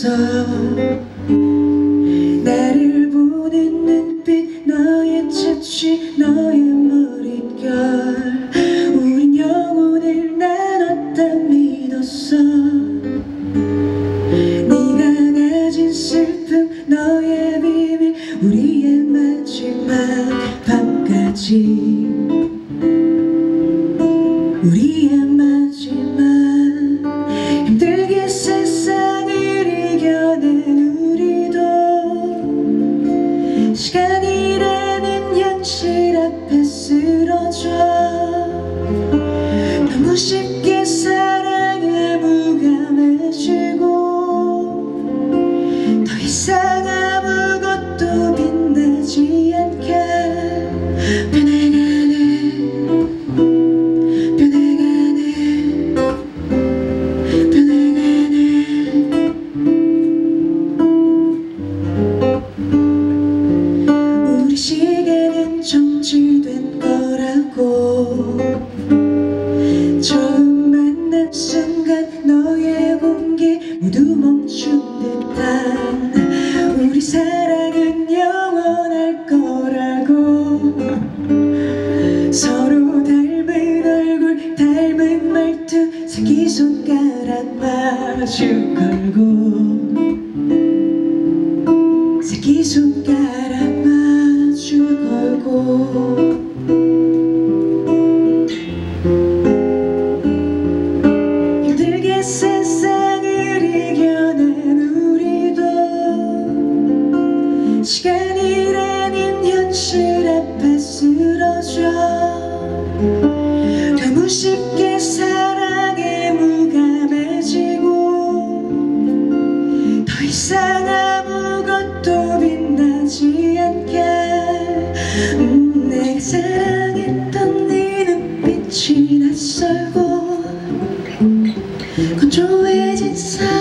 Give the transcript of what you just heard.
있어. 나를 보는 눈빛, 너의 채취, 너의 머릿결, 우린 영혼을 나눴다 믿었어. 네가 가진 슬픔, 너의 비밀, 우리의 마지막 밤까지, 우리의 마지막. 힘들게 세상을 이겨낸 우리도 시간이라는 현실 앞에 쓰러져. 너무 쉽게 사랑에 무감해지고 더 이상 아무것도 빛나지 않게 시계는 정지된 거라고. 처음 만난 순간 너의 공기 모두 멈춘 듯한 우리 사랑은 영원할 거라고. 서로 닮은 얼굴, 닮은 말투, 새끼손가락 마주 걸고, 새끼손가락 마주 걸고. 힘들게 세상을 이겨낸 우리도 시간이라는 현실 앞에 쓰러져. 너무 쉽게 사랑에 무감해지고 더 이상 아무것도 빛나지 않게. 내가 사랑했던 네 눈빛이 낯설고 건조해진